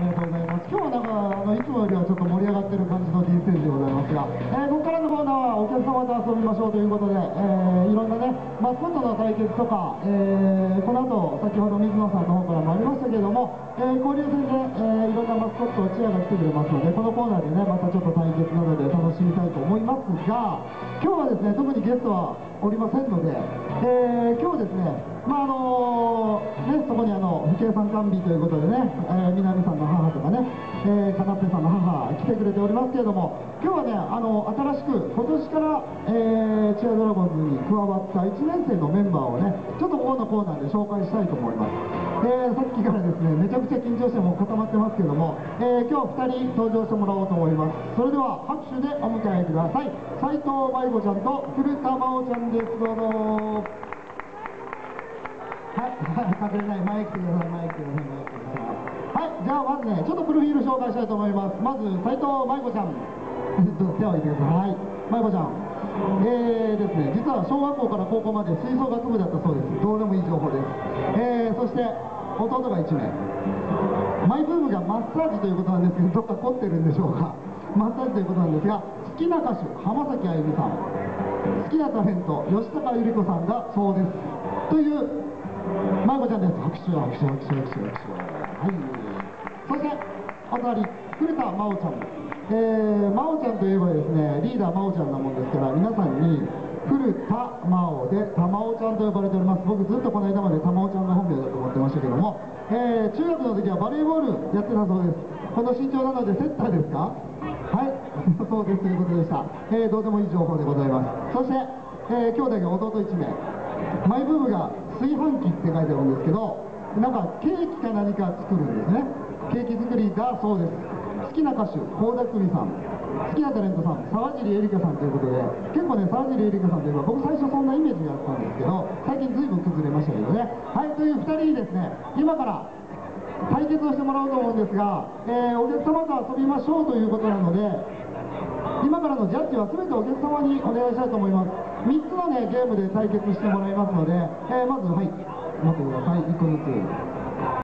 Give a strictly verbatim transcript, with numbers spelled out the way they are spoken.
りがとうございます。今日はなんかあのいつもよりはちょっと盛り上がってる感じの D ステージでございますが、えー、ここからのコーナーはお客様と遊びましょうということで、えー、いろんなねマスコットの対決とか、えー、この後先ほど水野さんの方からもありましたけれども、えー、交流戦で、えー、いろんなマスコットをチアが来てくれますので、このコーナーでねまたちょっと対決などで楽しみたいと思いますが、今日はですね特にゲストはおりませんので、えー、今日ですね、まああのー、ねそこにあの父兄さん甘美ということでね、えー、南さんの母とかね、えー、かなっぺさんの母来てくれておりますけれども、今日はねあの新しく今年から、えー、チアドラゴンズに加わったいちねん生のメンバーをねちょっとここのコーナーで紹介したいと思います。えー、さっきからですねめちゃくちゃ緊張してもう固まってますけども、えー、今日ふたり登場してもらおうと思います。それでは拍手でお迎えください。斉藤舞子ちゃんと古田真央ちゃんです。どうぞ。はい、隠れない、前来てください、前来てください、前来てください。はい、じゃあまずね、ちょっとプロフィール紹介したいと思います。まず、斉藤舞子ちゃん。手を挙げてください。はい、舞子ちゃん。えーですね、実は小学校から高校まで吹奏楽部だったそうです。どうでもいい情報です。えー、そして、弟がいち名。マイブームがマッサージということなんですけど、どっか凝ってるんでしょうか。マッサージということなんですが、好きな歌手、浜崎あゆみさん。好きなタレント、吉高由里子さんがそうです。という、舞子ちゃんです。拍手拍手拍手拍手拍手。はい。そしてお隣古田真央ちゃん。えー、真央ちゃんといえばですねリーダー真央ちゃんなもんですから皆さんに古田真央で玉緒ちゃんと呼ばれております。僕ずっとこの間まで玉緒ちゃんが本名だと思ってましたけども、えー、中学の時はバレーボールやってたそうです。この身長なのでセッターですか？はいそうですということでした。えー、どうでもいい情報でございます。そして、えー、兄弟が弟いち名。マイブームが炊飯器って書いてあるんですけど、なんかケーキか何か作るんですね。ケーキ作りだそうです。好きな歌手倖田來未さん、好きなタレントさん沢尻エリカさんということで、結構ね沢尻エリカさんといえば僕最初そんなイメージがあったんですけど、最近ずいぶん崩れましたけどね。はい、というふたりにですね今から対決をしてもらおうと思うんですが、えー、お客様と遊びましょうということなので、今からのジャッジは全てお客様にお願いしたいと思います。みっつのねゲームで対決してもらいますので、えー、まずはい持ってください。いっこずつ。